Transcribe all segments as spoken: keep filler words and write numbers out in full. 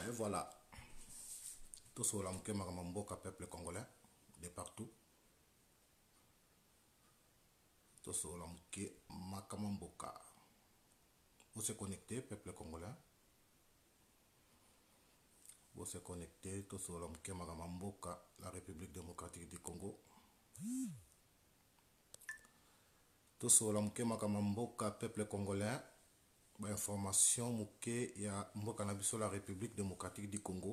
Et voilà, tout ce que Makamamboka, peuple congolais, de partout. Tout ce que Makamamboka. Vous se connectez, peuple congolais. Vous se connectez, tout ce que Makamamboka, la République démocratique du Congo. Tout ce que Makamamboka, peuple congolais. Information muke ya mboka na biso la République démocratique du Congo.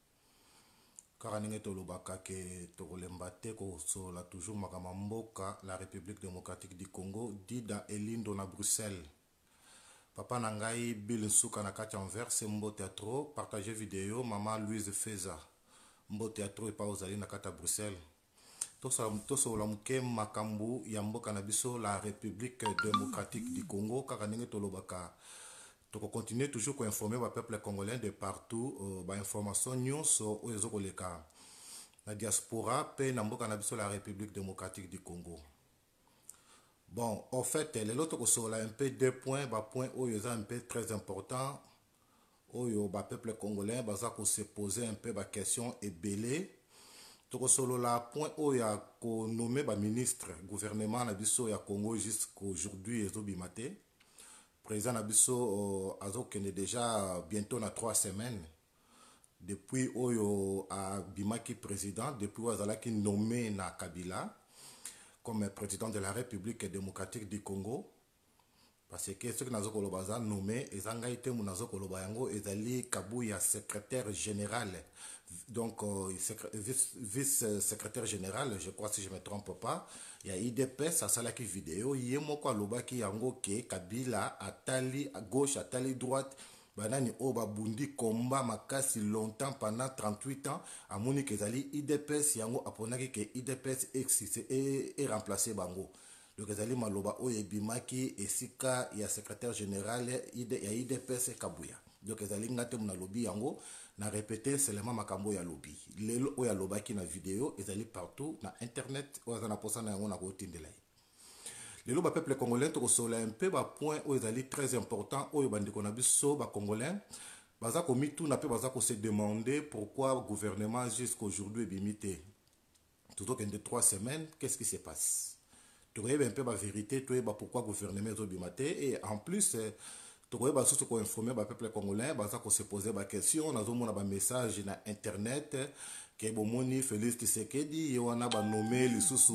Car ninge tolobaka ke tokolemba te ko so la toujours makamamboka la République démocratique du Congo dida elindo na Bruxelles. Papa nangai Bill Nsuka na kati Anvers mbo théâtre partager vidéo maman Louise Feza mbo théâtre et pas ozali na kati Bruxelles. To so la muke makambu ya mboka na biso la République démocratique du Congo car ninge tolobaka donc, on continue toujours à informer le peuple congolais de partout. Euh, information news sur la diaspora, pe namboka na biso la République démocratique du Congo. Bon, en fait, les autres sont là un peu deux points, bah point où il y a un peu très important. Où le peuple congolais va se poser un peu la question et belé. Donc, solo la point où il y a nommé le ministre gouvernement na biso ya Congo jusqu'aujourd'hui et maté. Président Nabiso Azokene déjà bientôt dans trois semaines. Depuis Oyo a Bimaki président, depuis Oazalaki nommé na Kabila comme président de la République démocratique du Congo. Parce que ce que nous avons nommé, et Zangaïté Munazokolobayango, et Zali Kabouya, secrétaire général, donc vice-secrétaire général, je crois si je ne me trompe pas, il y a I D P S, ça c'est la vidéo, il y a Moko Lobaki Yango ke Kabila, Atali à gauche, Atali droite, Banani Oba Bundi, combat Makasi longtemps pendant trente-huit ans, à Monique Zali, I D P S, Yango Aponaki ke I D P S est remplacé Bango. Donc, Zali Maloba Oyebimaki et Sika, il y a secrétaire général, il y a I D P S et Kabouya. Donc, Zali Ngate Muna Lobby Yango, n'a répété seulement Makambo ya Lobby. Lelo Oya Lobaki na vidéo, Zali partout, na internet, Oazana Posana Yango na Gotindelay. Lelo ba peuple congolais, to sola un peu, ba point où Zali très important, Oyo Bandikonabiso, ba congolais, Baza Komitu n'a pas Baza se demander pourquoi le gouvernement jusqu'aujourd'hui est limité. Tout au de trois semaines, qu'est-ce qui se passe? Tu vois un peu la vérité, tu vois pourquoi le gouvernement est obligaté. Et en plus, tu vois ce qu'on informer le peuple congolais, qu'on se poser des questions, on a un message sur Internet, que Bomoni Félix Tshisekedi, on a nommé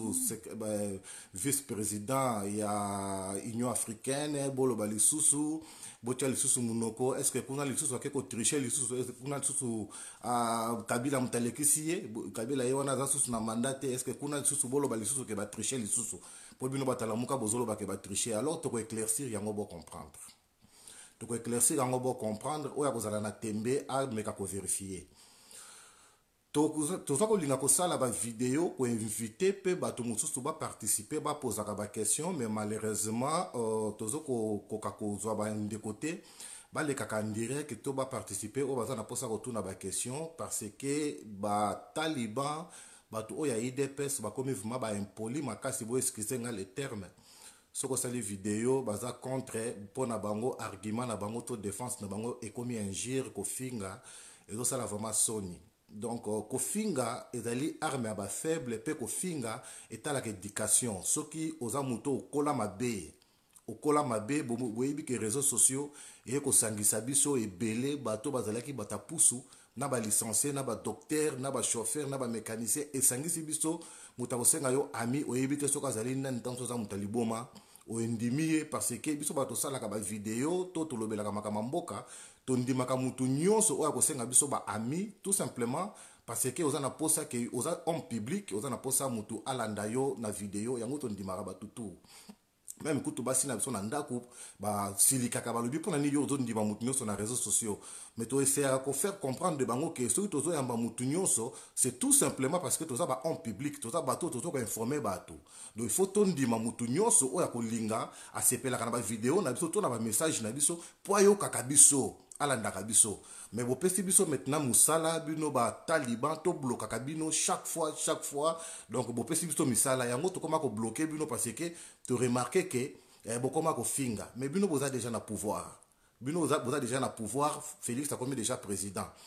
le vice-président, il y a l'Union africaine, Boloba Lissousou, Botia Lissousou Mounoko, est-ce que kuna Lissousou a quelque triché Lissousou, est-ce que kuna Lissousou a Kabila Mtalekisiye, Kabila Yewana Zassousou na mandate, est-ce que kuna Lissousou Boloba Lissousou qui va tricher Lissousou? Pour bino batalamuka bozolo ba ke ba tricher, alors tu peux éclaircir yango bo comprendre. Tu peux éclaircir yango bo comprendre, oya kozala na tembe a meka ko vérifier. Toza ko linga ko sala ba vidéo ko inviter pe bato mususu ba participer ba poser ba question mais malheureusement euh, tozo ko ko ko zo ba de côté ba le kaka ndire que to ba participer o baza na posa ko tuna ba question parce que ba taliban bato oya I D P S ba komi vraiment ba impoli makasi bo excuser nga les termes soko sali vidéo baza contre pona bango argument na bango to défense na bango e komi injure ko finga et ça la vraiment soni. Donc, ko finga ezali arme ba faible pe ko finga etala éducation soki oza muto okola mabe okola mabe bo boyebi ke réseaux sociaux et ko sangisa biso ebele bato bazalaki batapusu na ba licencié na ba docteur na ba chauffeur na ba mécanicien et sangisi biso muta senga yo ami oyebi te soka zali na ntanzo za mutaliboma o endimié parce que biso bato sala ka ba vidéo to to lobela ka makamamboka to ndimaka mutu nyonso oya ko senga biso ba ami tout simplement parce que oza na posa ke oza homme public oza na posa mutu alanda yo na vidéo yango to ndimaka ba tutu même kutu basi na biso na ndako ba silikaka balobi pona ni yo zo ndima mutu nyonso na réseaux sociaux mais to essayer ko faire comprendre de bango que soki tozo yamba mutu nyonso c'est tout simplement parce que toza ba homme public toza bato tozo ko informer bato donc il faut to ndima mutu nyonso oya ko linga asepela kana ba vidéo na biso to na ba message na biso po yo kaka biso alandaka biso mais bo pesi biso maintenant musala bino ba taliban to bloquer bino chaque fois chaque fois donc bo pesi biso misala yango to koma ko bloquer bino parce que tu remarquer que eh, bo koma ko finga mais bino boza déjà na pouvoir bino boza boza déjà na pouvoir Félix a comme déjà président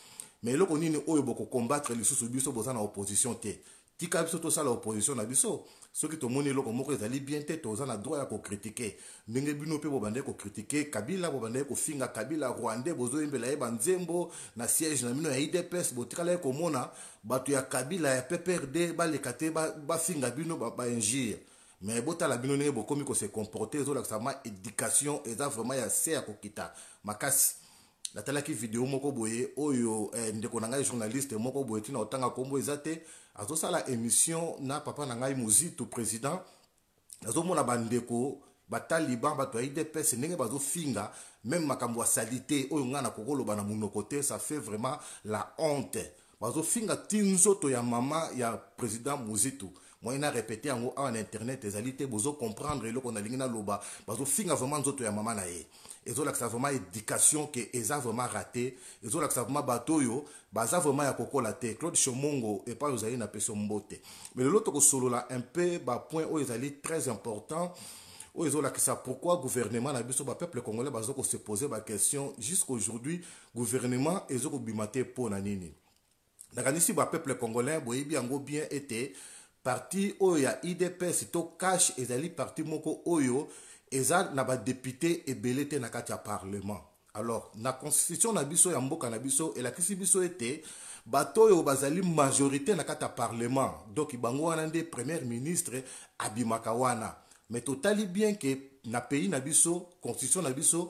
mais eloko nini oyo boko combattre lisusu biso boza na opposition te tika biso tosala opposition na biso soki tomoni eloko moko ezali bien te toza na droit ya kokritike ndenge bino mpe bobandeki kokritike Kabila bobandeki kofinga Kabila Rwandais bozoyembela ye banzembo na siège na bino ya I D P S botikala ye komona bato ya Kabila ya P P R D baleka te bafinga bino bainjire mais botala bino ndenge bokomi kose comporter ezolakisa ma éducation eza vraiment ya se ya kokita makasi natalaki video moko boye oyo eh, ndeko na ngai journaliste moko boye tina otanga kombo eza te azosala émission na papa na ngai Muzitu président azomona bandeko bataliban bato ya I D P S ndenge bazofinga même makambo ya salite oyo ngana kokoloba na munoko te ça fait vraiment la honte bazofinga ti nzoto ya mama ya président Muzitu moi na répété yango en internet ezali te bozo comprendre eloko na lingi na loba bazofinga vraiment nzoto ya mama na ye ezolakisa vraiment éducation que eza vraiment raté ezolakisa vraiment bato oyo baza vraiment ya kokola te Claude Chomongo et pas ozali na peso mbote mais l'autre kosolola un peu ba point oyo ezali très important oyo ezolakisa pourquoi gouvernement na biso ba peuple congolais bazo ko se poser ba question jusqu'aujourd'hui gouvernement ezoko bimate po na nini nakanisi ba peuple congolais boyebi yango bien été parti oyo ya I D P S to cash ezali parti moko oyo eza na ba député ebele te na kati ya parlement alors na constitution na biso ya mboka na biso elakisi biso ete bato oyo bazali majorité na kati ya parlement donc bango wana nde premier ministre abimaka wana mais totali bien que na pays na biso constitution na biso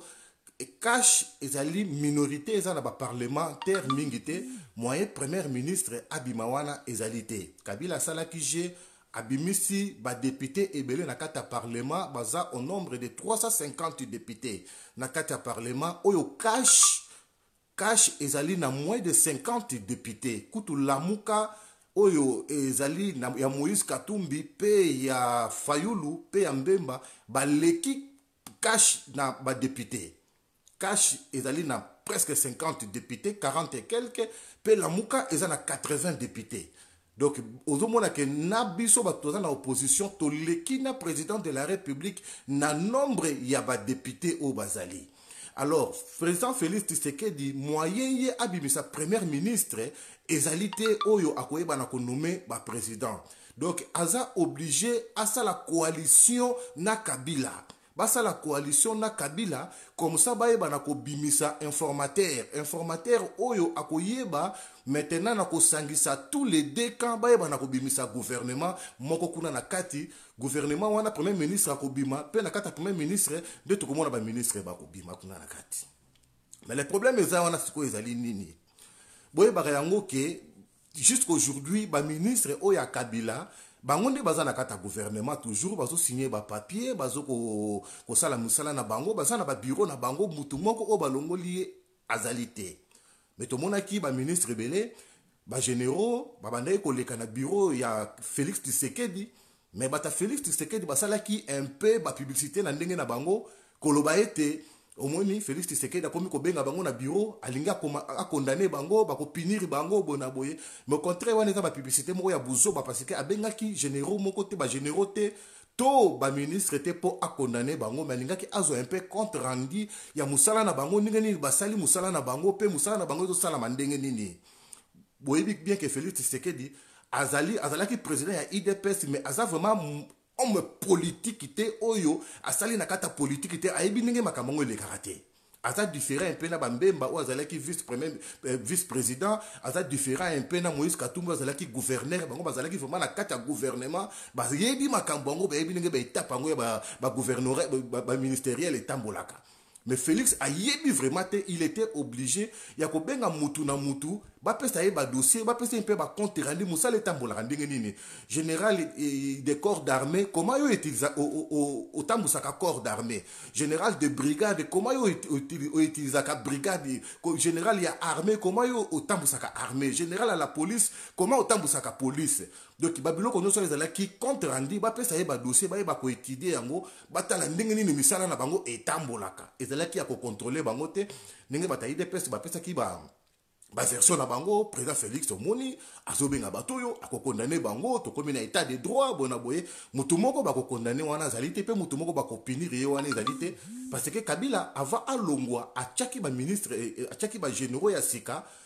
cash ezali minorité eza na ba parlementaire mingi te moyen premier ministre abima wana ezali te Kabila salaki je abimisi ba député ebele na kati ya parlement baza au nombre de trois cent cinquante députés na kati ya parlement oyo cash cash ezali na moins de cinquante députés kutu lamuka oyo ezali na ya Moïse Katumbi pe ya Fayulu pe ya Mbemba baleki cash na ba député cash ezali na presque cinquante députés quarante et quelques pe lamuka eza na quatre-vingts députés donc ozomona ke na biso bato na opposition toleki na président de la république na nombre ya ba député au bazali alors président Félix Tshisekedi moyen ye abimisa premier ministre ezali te oyo akoyeba na konommer ba président donc aza obligé à ça la coalition na Kabila basa la coalition na Kabila comme ça baeba na ko bimisa informateur informateur oyo akoyeba maintenant na ko sangisa tous les deux camps baeba na ko bimisa gouvernement moko kuna na kati gouvernement wana premier ministre akobima pe na kati premier ministre de to komona ba ministre ba ko bima kuna na kati mais le problème eza wana siko ezali nini boyeba yango ke jusqu'aujourd'hui ba ministre oya Kabila bango nde baza na kata gouvernement toujours bazo signer ba papier bazo ko ko sala musala na bango baza na ba bureau na bango mutu moko o balongoli azalité mais to mona ki ba ministre belé ba généraux ba bandai ko leka na bureau ya Félix Tshisekedi mais bata Félix Tshisekedi basala ki un peu ba publicité na ndenge na bango koloba ete omoni Félix Tshisekedi akomi ko benga bango na bureau alinga a condamner bango ba ko punir bango bona boye mais au contraire wana za ba publicité moko ya buzo ba parce que abenga ki généraux moko te ba généraux te to ba ministre te po a condamner bango mais alinga ki azo un peu compte rendu ya musala na bango ndenge nini basali musala na bango pe musala na bango to sala mandenge nini boye bien que Félix Tshisekedi azali azalaki président ya I D P S mais aza vraiment homme politique te oyo asali na kata politique te ayebi ndenge makambo le karaté aza différent un peu na bambemba o azalaki vice premier euh, vice président aza différent un peu na Moïse Katumbi azalaki gouverneur bango bazalaki vraiment na kata gouvernement ba yebi makambo ngo ba yebi ndenge ba étape ngo ya ba, ba gouverneur ba, ba ministériel etambolaka mais Félix a yebi vraiment te il était obligé ya ko benga mutu na mutu ba pesa ye ba dossier ba pesa un peu ba compte rendu musala etambola ndenge nini général des corps d'armée comment yo utilisa au au tambusaka corps d'armée général de brigade comment yo utilisaka brigade général ya armée comment yo tambusaka armée général à la police comment tambusaka police donc babiloko no so ezala ki compte rendu ba pesa ye ba dossier ba ye ba ko étudier yango batala ndenge nini misala na bango etambolaka ezala ki ya ko contrôler bango te ndenge batayi de pesa ba pesa ki ba ba version na bango président Félix omoni azobenga batoyo akokondane bango to komi na état de droit bona boye mutu moko ba kokondane wana zalité pe mutu moko ba kopinir ye wana zalité parce que Kabila avant alongwa achaki ba ministre achaki ba généraux ya sika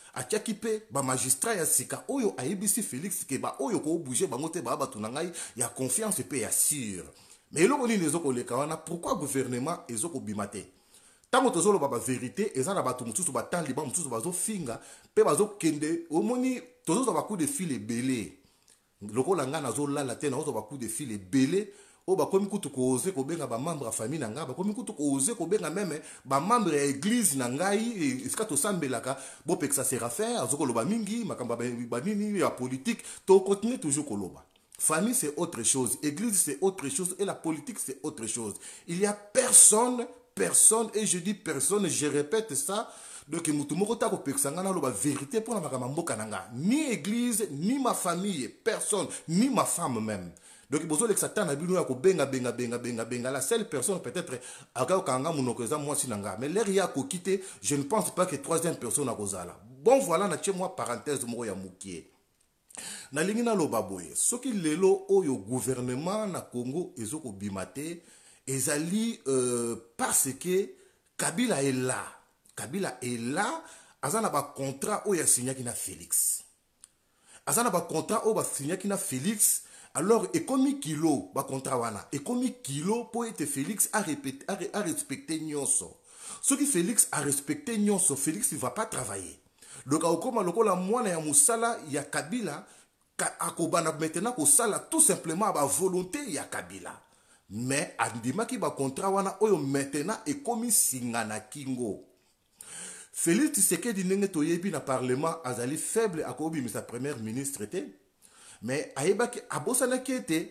atiaki pe ba magistrat ya sika oyo ayebisi Félix ke ba oyo ko bouger bango te ba batu na ngai ya confiance pe ya sûr. Mais eloko nini ezokoleka wana, pourquoi gouvernement ezokobima te? Tango tozoloba ba vérité eza na bato mosusu batandi ba mosusu bazofinga pe bazokende omoni tozozwa ba coup de fil ebele lokola nga nazolala te nazozwa ba coup de fil ebele o bakomi kutu koze kobenga ba membre ya famille na nga bakomi kutu koze kobenga meme ba membre ya église na ngai esika tosambelaka bopekisa Séraphin azokoloba mingi makamba banini ya politique to continuer toujours koloba. Famille c'est autre chose, église c'est autre chose et la politique c'est autre chose. Il y a personne personne et je dis personne, je répète ça. Donc mutumoko ko peksanga na loba vérité pour la makamboka nanga, ni église ni ma famille, personne, ni ma femme même. Donc bozo lek satan na bino ya ko benga benga benga benga benga la seule personne peut-être aga kanga munoko za moi sinanga, mais l'air ya ko quitter, je ne pense pas que troisième personne a kozala. Bon voilà na tche moi parenthèse mo ya mukie. Na lingi na loba boye, soki lelo oyo gouvernement na Congo ezoko bimate ezali euh, parce que Kabila est là. Kabila est là. Azana ba contrat oyo signaki na Félix. Azana ba contrat oyo signaki na Félix. Alors ekomi kilo ba contrat wana. Ekomi kilo pour être Félix a répété a respecté nyonso. Ce qui Félix a respecté nyonso, Félix ne va pas travailler. Donc akoma lokola mwana ya musala ya Kabila akobana maintenant ko sala tout simplement ba volonté ya Kabila. Mais andimaki ba contrat wana oyo maintenant ekomi singana kingo. Félix Tshisekedi ndenge toyebi na parlement azali faible akobi misa premier ministre te. Mais ayebaki abosana kete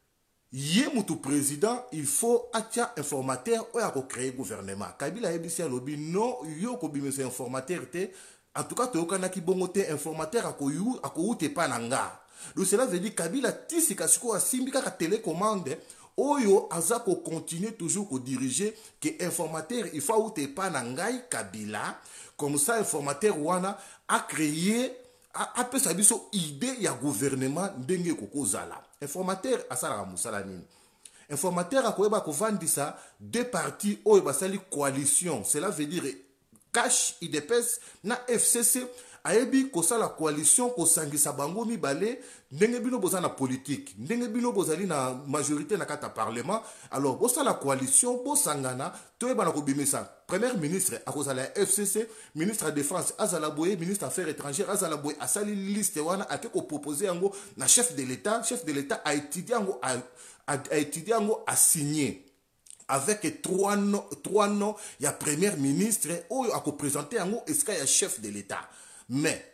ye mutu président il faut atia informateur oyo ako créer gouvernement. Kabila ayebisi alobi non yo ko bimisa informateur te. En tout cas toyokana ki bongo te informateur akoyu akoute pa nanga. Donc cela veut dire Kabila tisika siko asimbika ka télécommande oyo azako continue toujours ko diriger que informateur il faut outé pa nangai Kabila comme ça informateur wana a créé a peu sa biso idée ya gouvernement ndenge kokozala informateur asala musala nini informateur akoyeba ko vandisa deux partis oyo basali coalition cela veut dire cash I D P S na F C C ayebi kosala coalition kosangisa bango mibale ndenge bino bozana politique ndenge bino bozali na majorité na kata parlement alors bosala coalition bosangana toyeba na kobimisa premier ministre akozala F C C ministre de défense azala boye ministre affaires étrangères azala boye asali liste wana ake ko proposer yango na chef de l'état chef de l'état a étudié yango a, a, a étudié yango a signé avec trois noms trois noms ya premier ministre oyo a présenté yango eska ya chef de l'état. Mais,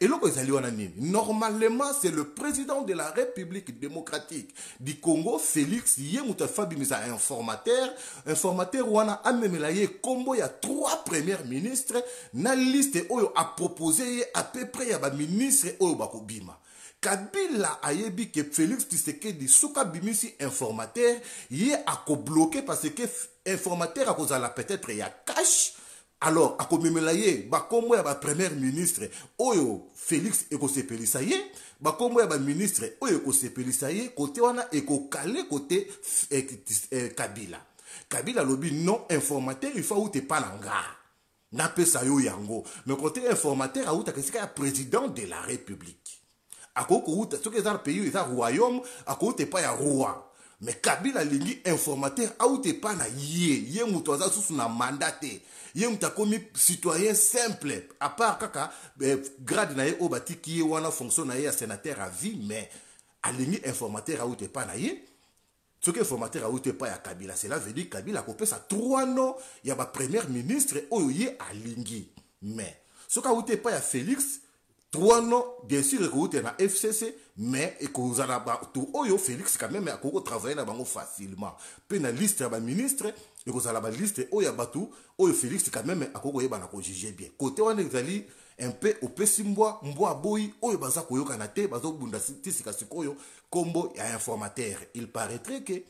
normalement, c'est le président de la République démocratique du Congo, Félix Yemutafabi, mais un informateur. Informateur, wana amemelaye combo, il y a trois premiers ministres. Na liste oyo a proposé à peu près ya ba ministre oyo bakobima. Kabila ayebi que Félix Tshisekedi souka bimisi informateur, yé a ko bloqué parce que informateur a kozala peut-être ya cash. Alors, à komemelaye, ba kombo ya ba premier ministre, oyo Félix eko sepelisa ye, ba kombo ya ba ministre, oyo eko sepelisa ye, côté wana eko kale côté eh, eh, Kabila. Kabila lobi non informateur, il faut ou te palanga. Na pesa yo yango. Mais côté informateur, a ou ta kesika ya président de la République. Akoko ou ta, ce que les pays, les royaume, akoko te pa ya roi. Mais Kabila lingi informateur a ou te pa na ye, ye mutoza sous na mandaté. Ye mta komi citoyen simple à part kaka eh, grade na ye obati ki ye wana fonction na ye a sénateur à vie mais alingi informateur a outé pas na ye ce que informateur a outé pas ya Kabila cela veut dire Kabila a copé ça trois noms ya ba premier ministre oyo ye alingi mais ce qu'a outé pas ya Félix trois noms bien sûr que outé na F C C mais et que za ba tout oyo Félix quand même a ko travailler na bango facilement pe na liste ya ba ministre et que ça la liste oyo batu oyo Félix quand même akoko yeba na ko juger bien côté wana ezali un peu au pesimboa mboa boy oyo baza koyoka na te bazo bunda tisika sikoyo kombo ya informateur il paraîtrait que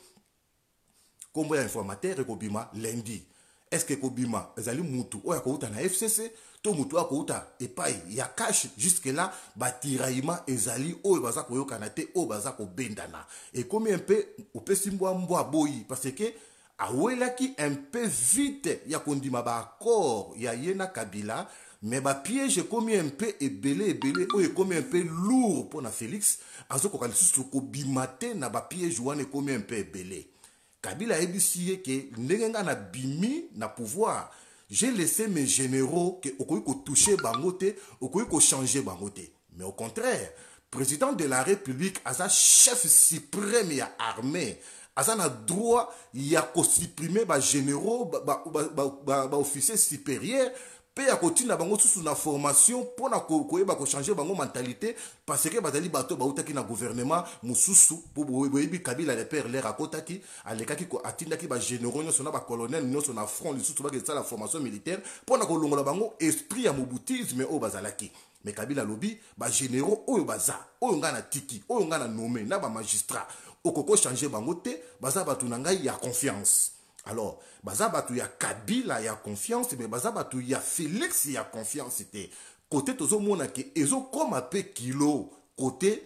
kombo ya informateur ekobima lundi est-ce que kobima ezali mutu oyo akouta na F C C to mutu akouta epai ya cash jusque là batiraima ezali oyo baza koyoka na te oyo baza ko bendana et comme un peu au pesimboa mboa boy parce que awelaki un peu vite ya kondima ba accord ya yena Kabila mais ba piège comme un peu ebele ebele oyo comme un peu lourd pour na Félix azokoka lisusu kobimate na ba piège wana comme un peu ebele. Kabila ebisi ye ke ndenge nga na bimi na pouvoir, j'ai laissé mes généraux que okoki ko toucher bango te, okoki ko changer bango te. Mais au contraire, président de la République aza chef suprême ya armée, aza na droit ya ko supprimer ba généraux ba ba ba, ba, ba, ba officiers supérieurs pe ya kotina bango susu na formation pona ko koyeba ko changer bango mentalité parce que bazali bato bautaki na gouvernement mususu po boyebi Kabila le père l'air akotaki alekaki ko atindaki ba généraux nyonso na ba colonel nyonso na front lisusu bakesa la formation militaire pona ko longola bango esprit ya mobutisme o bazalaki. Mais Kabila lobi ba généraux oyo baza oyo ngana tiki oyo ngana nommé na ba magistrat okoko changer bango te baza batu na ngai ya confiance. Alors, baza batu ya Kabila ya confiance, mais baza batu ya Félix ya confiance te. Côté tozo mona ke ezo comme un peu kilo côté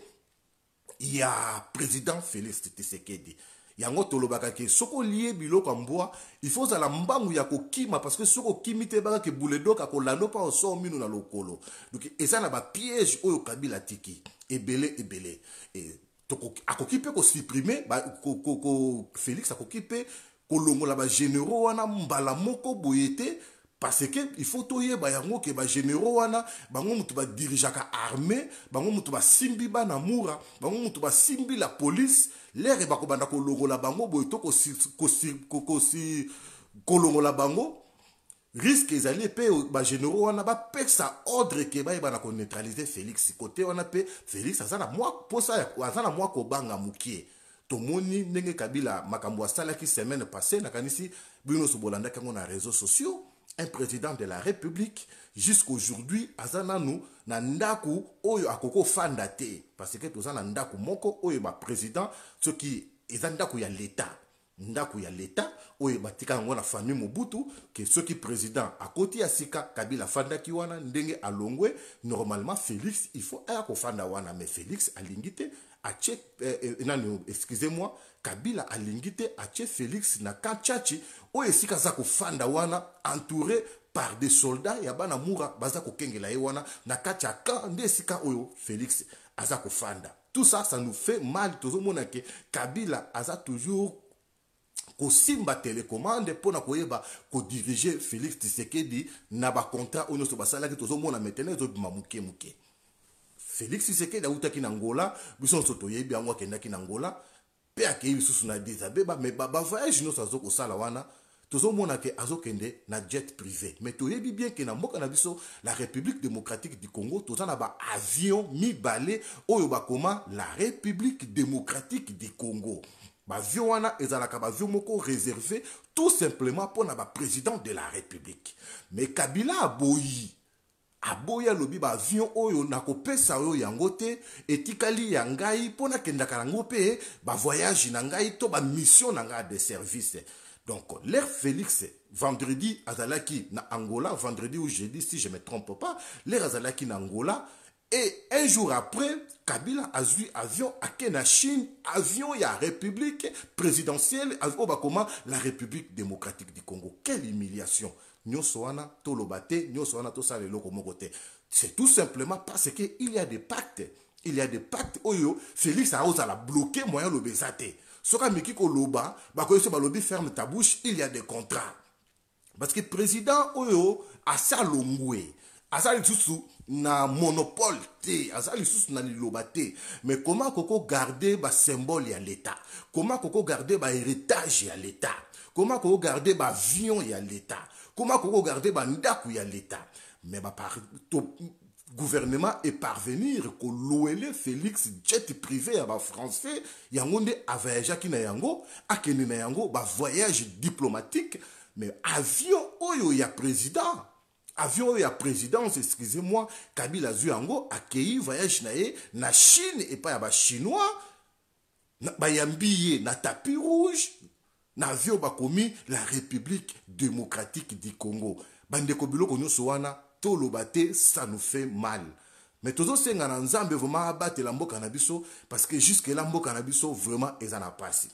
ya président Félix Tshisekedi. Yango tolobaka ke soko lié biloko mboa, il faut za la mbangu ya kokima parce que soko kimite baka ke bouledoka ko lando pa oso minu na lokolo. Donc eza na ba piège oyo Kabila tiki ebele ebele. Et toko akoki pe ko supprimer ba ko ko ko Félix akoki pe kolongola ba généraux wana mbala moko boyete parce que il faut toyeba yango ke ba généraux wana bango mutu ba dirigeaka armée bango mutu ba simbi bana mura bango mutu ba simbi la police l'air ba ko banda kolongola bango boyeto ko ko ko si kolongola bango risque ezali pe ba généraux wana ba pesa ordre ke ba ba na ko neutraliser Félix côté wana pe Félix azana moi posa azana moi ko banga mukie. Tomoni ndenge Kabila makambo asalaki semaine passée na kanisi bino so bolanda kango na réseaux sociaux un président de la République jusqu'aujourd'hui azana nu na ndaku oyo akoko fanda te parce que tozana ndaku moko oyo ba président ce qui eza ndaku ya l'état ndaku ya l'état oyo batika ngo na famille Mobutu que ce qui président akoti asika Kabila fanda ki wana ndenge alongwe normalement Félix il faut aya ko fanda wana mais Félix alingite ache eh, nani excusez-moi Kabila alingite ache Félix na kanchachi oyo esika za ko fanda wana entouré par des soldats ya bana mura baza ko kengela ye wana na kacha ka nde esika oyo Félix aza ko fanda. Tout ça ça nous fait mal tozo mona ke Kabila aza toujours ko simba télécommande pona koyeba ko diriger Félix Tshisekedi na ba contrat ono so basala ke tozo mona maintenant zo bima muke muke. Félix Tshisekedi autaki na Angola biso soto yebi yango akendaki na Angola pe akei susu na Addis Abeba mais ba voyage no sazo ko sala wana tozo mona ke azokende na jet privé mais toyebi bien ke na mboka na biso la République démocratique du Congo tozana ba avion mibale oyo bakoma la République démocratique du Congo. Ba avion wana ezalaka ba avion moko réservé tout simplement pour na ba président de la République. Mais Kabila aboyi aboya lobi ba avion oyo na kopesa oyo yango te etikali ya ngai pona kendaka nango pe ba voyage na ngai to ba mission na ngai de service. Donc l'air Félix vendredi azalaki na Angola, vendredi ou jeudi si je me trompe pas, l'air azalaki na Angola et un jour après Kabila a eu avion à Kenya Chine, avion ya République présidentielle au bakoma la République démocratique du Congo. Quelle humiliation! C'est tout simplement parce qu'il y a des pactes. Il y a des pactes. Oyo, Félix a osé la bloquer, moyen le besate. Soka miki ko loba, bako yose ba lobi ferme ta bouche, il y a des contrats. Parce que le président Oyo a sa longwe, a sa lisusu na monopole te, a sa lisusu na liloba te. Mais comment koko garder ba symbole ya l'État? Comment koko garder ba héritage ya l'État? Comment koko garder ba avion ya l'État? Comment koko garder ba ndaku ya l'État? Mais ba par gouvernement est parvenir ko louele Félix jet privé à ba français yango nde a voyage ki na yango akene na yango ba voyage diplomatique mais avion oyo ya président avion oyo ya présidence excusez-moi Kabila zu yango accueilli voyage na ye na Chine et pas ya ba chinois na ba yambiye na tapis rouge na avion ba komi la République démocratique du Congo bande ko biloko nyonso wana tolobate ça nous fait mal. Mais tozo senga na nzambe vraiment abattre la mboka na biso parce que jusque là mboka na biso vraiment ezana pasi.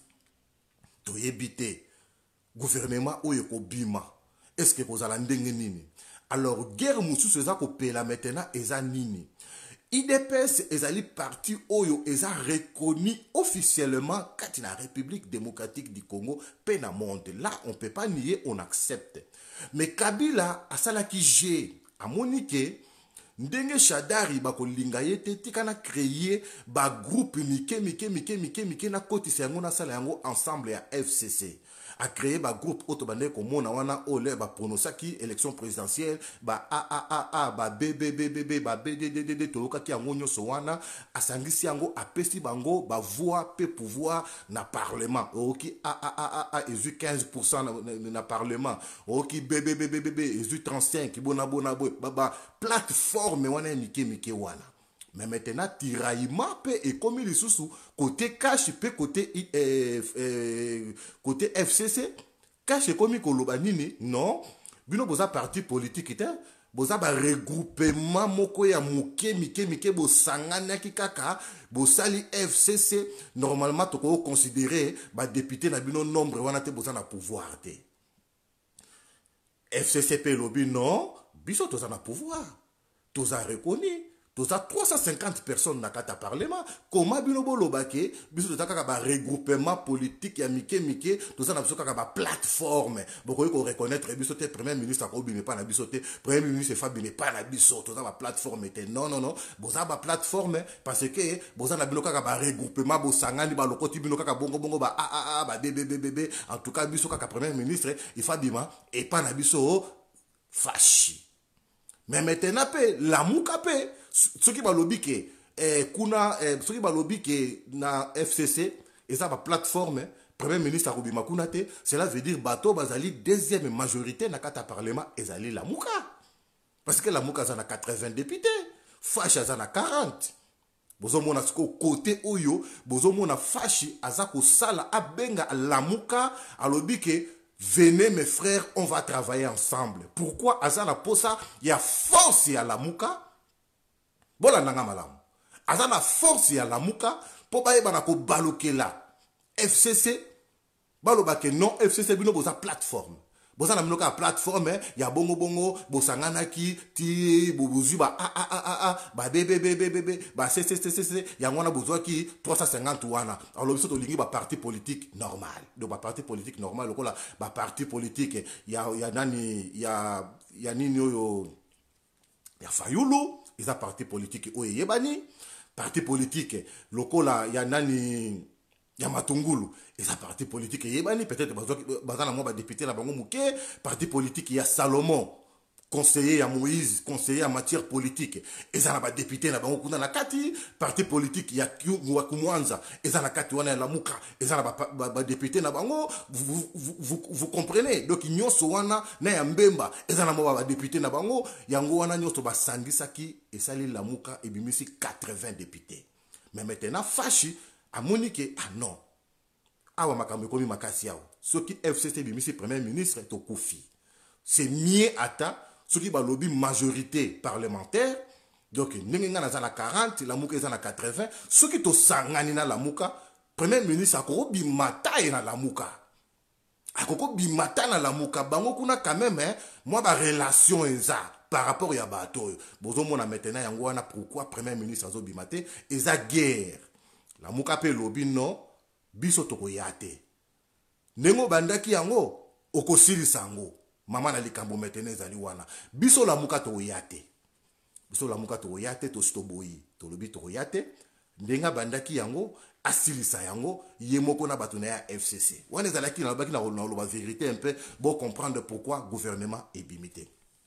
Toyebite gouvernement oyo ko bima. Est-ce que kozala ndenge nini? alors guerre mosusu eza kopela maintenant eza nini. I D P S ezali parti oyo eza reconnu officiellement kati na République démocratique du Congo pe na monde. Là on peut pas nier, on accepte. Mais Kabila asalaki G amoni ke ndenge Shadari bakolinga ye te tikana créer ba groupe mike mike mike mike mike na kotisa yango na sala yango ensemble ya F C C. A créé ba groupe otobande ko mona wana ole ba pronosaki élection présidentielle ba a a a a ba b b b b b ba b d d d d to kaki yango nyoso wana asangisi yango apesi bango ba voix pe pouvoir na parlement oki a a a a a ezu quinze pour cent na, na, na parlement oki b b b b b b ezu trente-cinq bona bona boy ba ba plateforme wana mike mike wana. Mais maintenant, tiraillement peut et comme il est sous côté cash peut côté euh, euh, côté F C C cash et comme kolobanini non bino boza parti politique était boza ba regroupement moko ya muke mike mike bo sangana ki kaka bo sali F C C normalement to ko considérer ba député na bino nombre wana te boza na pouvoir te. F C C pe lobi non biso toza na pouvoir toza reconnu. Tous à trois cent cinquante personnes dans le Parlement. Comment binobo lobake, biso to ka ba regroupement politique ya mike mike, tous ça na biso ka ba plateforme. Boko ko reconnaître biso te premier ministre ko bi pas na biso te, premier ministre Fabi n'est pas na biso, tous ça ba plateforme te. Non non non, boza ba plateforme parce que boza na bino ka ba regroupement bo sangani ba lokoti bino ka bongo bongo ba a a a ba b b b b b. En tout cas biso ka premier ministre il Fabi ma et pas na biso fashi. Mais maintenant la mouka pe ce qui va lobby que eh, kuna eh, ce qui va lobby que na F C C et ça va plateforme premier ministre Arubi Makunate, cela veut dire bateau bazali deuxième majorité na kata parlement ezali la mouka parce que la mouka ça na quatre-vingts députés fashi ça na quarante bozo mona siko côté oyo bozo mona fashi azako sala abenga la mouka a lobby que venez mes frères, on va travailler ensemble. Pourquoi Azana Posa, il y a force à la mouka. Bola nanga malam. Azana force à la mouka. Pour baye banako baloke la. F C C. Balobake non, F C C bino boza plateforme. Boza na mnoka plateforme, ya bongo bongo, bosangana ki, ti, bobuzu ba a a a a a, ba b b b b b b, ba c c c c c, ya ngwana bozo ki trois cent cinquante wana. Alors biso to lingi ba parti politique normal. Donc ba parti politique normal lokola ba parti politique ya ya nani ya ya nini oyo ya Fayulu, isa parti politique oyo yebani, parti politique lokola ya nani ya Matungulu et sa parti politique yebani peut-être bazana mo ba député na bango muke parti politique ya Salomon conseiller à Moïse conseiller en matière politique et ça na ba député na bango kuna na kati parti politique ya Kumwanza et ça na kati wana la muka et ça na ba, ba, ba député na bango vous, vous, vous, vous comprenez donc nyonso wana na ya Mbemba et ça na mo ba député na bango yango wana nyonso ba sangisaki et sali la muka et bimisi quatre-vingts députés mais maintenant fashi a monique ah non awa makambo komi makasi yao ce qui F C C bimisi premier ministre to kofi c'est mieux ata ce qui ba lobby majorité parlementaire donc ninga na za quarante la muka za na quatre-vingts ce qui to sangani na la muka premier ministre akoko bimata na la muka akoko bimata na la muka bango kuna quand même hein, moi ba relation eza par rapport ya bato bozo mona maintenant yango wana pourquoi premier ministre azo bimate eza guerre. La muka pe lobi non biso toko yate nengo bandaki yango okosili sango mama na likambo metene zali wana biso la muka to yate biso la muka to yate to stoboyi to lobi to yate ndenga bandaki yango asilisa yango yemoko na bato na ya F C C wana zalaki na baki na la vérité un peu pour comprendre pourquoi gouvernement est bimité.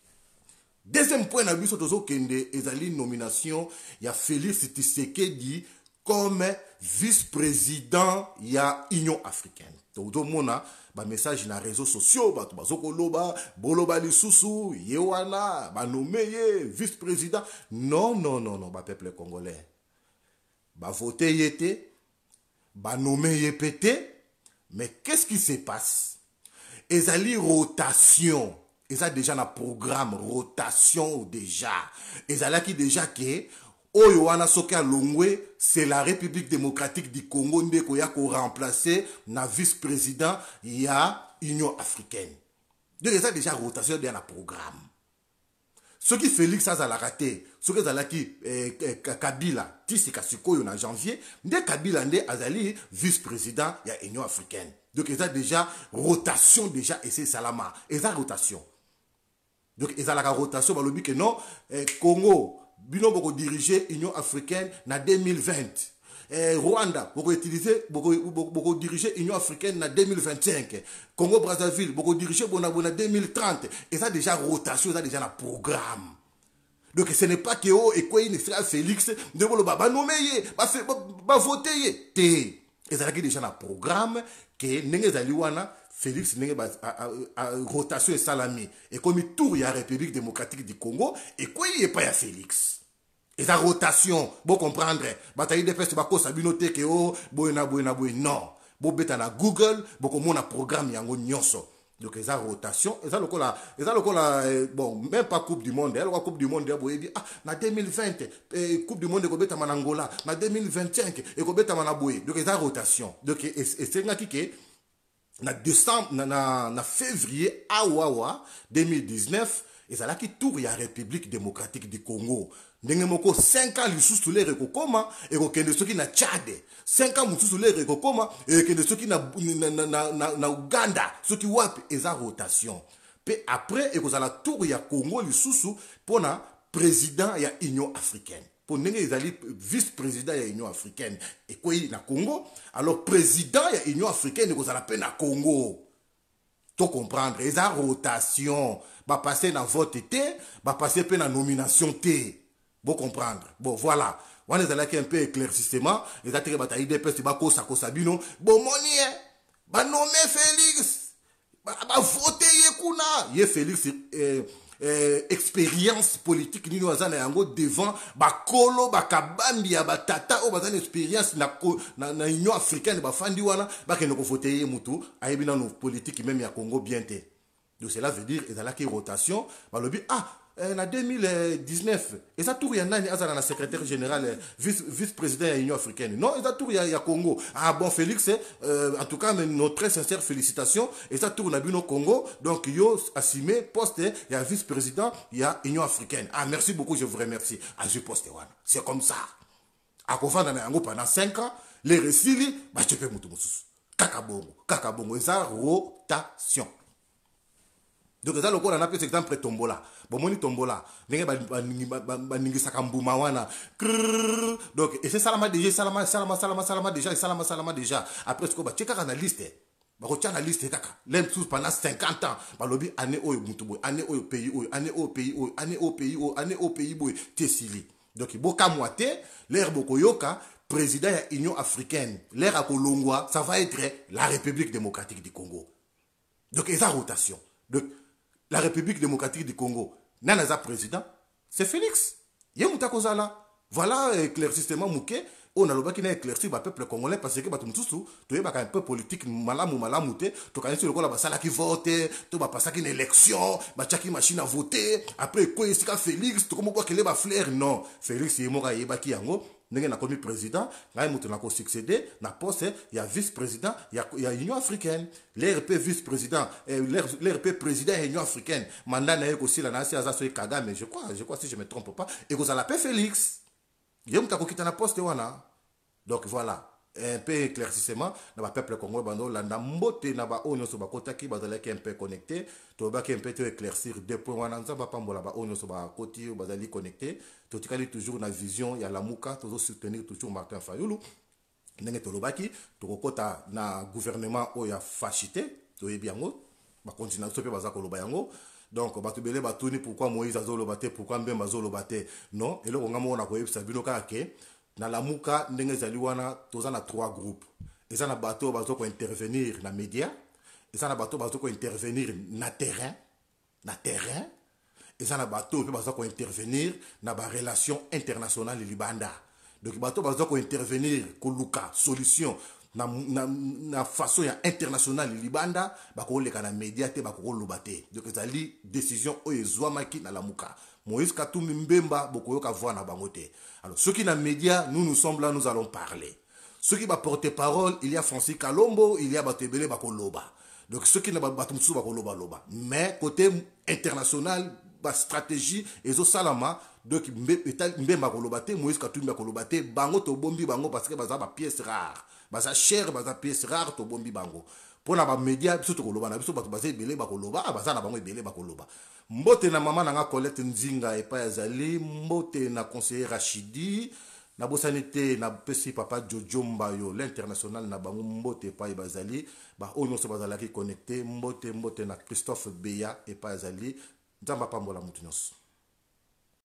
Deuxième point na biso tozo kende ezali nomination ya Félix Tshisekedi comme vice-président ya Union africaine. Todo mona ba message na réseaux sociaux ba to bazoko loba boloba lisusu yewana ba nommé vice-président. Non non non non ba peuple congolais. Ba voter yete ba nommé yepete mais qu'est-ce qui se passe? Ezali rotation. Eza déjà na programme rotation déjà. Ezala qui déjà que Oyo wana soki alongwe, c'est la République démocratique du Congo ndeko ya ko remplacer na vice-président ya Union africaine. Donc ça déjà rotation dans le programme. soki Félix azalaka te soki azalaki eh, eh, Kabila tisika sikoyo na janvier nde Kabila nde azali vice-président ya Union africaine. Donc eza déjà rotation déjà et c'est salama eza rotation. Donc ezalaka rotation balobi que non eh, Congo bino boko diriger Union africaine na deux mille vingt. Eh, Rwanda, beaucoup utiliser, beaucoup, beaucoup, beaucoup diriger l'Union africaine en deux mille vingt-cinq. Congo Brazzaville, beaucoup diriger en deux mille trente. Et ça déjà rotation, ça déjà un programme. Donc ce n'est pas que oh et quoi il sera Félix de bolo ba nommer ba ba voter té. Et ça déjà un programme que n'engé zaliwana Félix n'engé ba rotation et salami. Et comme il tour ya République démocratique du Congo et quoi il est pas ya Félix. Et sa rotation, vous comprendre, bataille de peste, bako sabinote que oh, boena boena boena non, bo beta na Google, boko mona programme yango nyonso. Donc esa rotation, esa lokola, esa lokola bon, même pas Coupe du monde, elle Coupe du monde, boye dit ah, na deux mille vingt, eh, Coupe du monde ko beta manangola, na deux mille vingt-cinq et ko beta manaboye. Donc esa rotation. Donc et c'est ngaki que na décembre na na, na février awawa deux mille dix-neuf, et ça là qui tour ya République démocratique du Congo. Ndenge moko cinq ans lisusu le rekokoma et kokende soki na Tchad cinq ans mususu le rekokoma et kende soki na na na na, na Uganda soki wapi eza rotation pe après et kozala tour ya Congo lisusu pona président ya Union africaine pour ndenge ezali vice-président ya Union africaine et quoi na Congo alors président ya Union africaine kozala pe na Congo to comprendre eza rotation ba passer na vote té ba passer pe na nomination té. Bon comprendre. Bon voilà. On est allé un peu éclaircissement. Les attirés bataille des pestes bako sako sabino. Bon moni ba nommer Félix. Ba ba voter yekuna. Ye Félix euh, euh, expérience politique ni wazana yango devant ba kolo ba kabambi ya ba tata o bazana expérience na na, na Union africaine ba fandi wana ba ke no voter ye mutu ayebi na no politique même ya Congo bien té. Donc cela veut dire et la rotation ba lobi ah en deux mille dix-neuf, et ça tour ya nani azana na secrétaire général vice vice-président de l'Union africaine. Non, et ça tour ya Congo. Ah bon Félix, euh, en tout cas notre très sincère félicitations et ça tour na bino Congo. Donc yo assumé poste ya vice-président ya Union africaine. Ah merci beaucoup, je vous remercie. Ah je poste wana. C'est comme ça. A kofanda na yango pendant cinq ans, les resili ba chepe mutu mususu. Kaka bongo, kaka bongo, et ça rotation. Donc ça le coup on a appelé cet exemple tombola. Bon moni tombola. Ndenge ba ba ningi sakambuma wana. Donc et c'est salama déjà salama salama salama salama déjà salama salama déjà. Après ce que ba checker na liste. Ba ko na liste kaka. L'em sous pendant cinquante ans. Ba lobi année oyo mutubo, année oyo pays oyo, année au pays oyo, année au pays oyo, année au pays boy tesili. Donc il boka moité, l'air bokoyoka président ya Union africaine. L'air à Kolongwa, ça va être la République démocratique du Congo. Donc et ça rotation. Donc la République démocratique du Congo, Nanaza président, c'est Félix. Yemouta Kozala. Voilà éclaircissement mouké. On a le qui n'a éclairci le peuple congolais parce que batum tous tu es un peu politique malamu malamouté, tu connais sur le la basala qui vote, tu vas passer une élection, bachaki machine à voter, après quoi est-ce que Félix, tu comment quoi qu'il est ba flair non, Félix est mort à yebaki yango. N'est na commis président, na mutu na ko succéder na poste il y a vice-président, il y a il y a Union africaine, l'R P vice-président, l'R P président de l'Union africaine, mandat na aussi la nation azaso Kagame, je crois, je crois si je me trompe pas, et vous allez appeler Félix. Yem ta ko kita na poste wana. Donc voilà, un peu éclaircissement dans le peuple congolais bando la mbote na ba onyo so ba kotaki bazala ki un peu connecté, to ba ki un peu éclaircir deux points wana nzamba pambola ba onyo so ba koti bazali connecté. Tu as toujours la vision, il y a la mouka, tu dois soutenir toujours Martin Fayoulou. Ndenge tolobaki, tu kokota na gouvernement où il y a fachité, tu es bien haut, ba continuer sope baza koloba yango. Donc ba tubele ba tuni pourquoi Moïse azolo baté, pourquoi Mbemba azolo baté. Non, et là on a mo na ko yebisa bino ka ke na la mouka ndenge zali wana toza na trois groupes. Et ça na bateau bazo ko intervenir na média, et ça na bateau bazo ko intervenir na terrain, na terrain. Et ça na bateau peut bazo ko intervenir na ba relation internationale libanda. Donc bateau bazo ko intervenir ko luka solution na na na façon ya internationale libanda ba ko leka na média te ba ko lobate. Donc ezali décision o ezwamaki na la muka. Moïse Katumbi Mbemba boko yoka voix na bangote. Alors ceux qui na média, nous nous sommes là, nous allons parler. Ceux qui va porter parole, il y a Francis Kalombo, il y a Batebele Bakoloba. Donc ceux qui na batumsu Bakoloba loba. Mais côté international ba stratégie ezo salama donc mbemba koloba te Moïse Katumbi koloba te bango to bombi bango parce que baza ba pièce rare baza cher baza pièce rare to bombi bango pona ba média biso to koloba na biso bato baza ebele ba koloba baza na bango ebele ba koloba mbote na mama nanga Colette Nzinga epa yazali mbote na conseiller Rachidi na bosani te na pesi papa Jojo Mbayo l'international na bango mbote epa bazali ba onyo so bazalaki connecté mbote mbote na Christophe Beya epa yazali nzamba pambola mutu nyonso.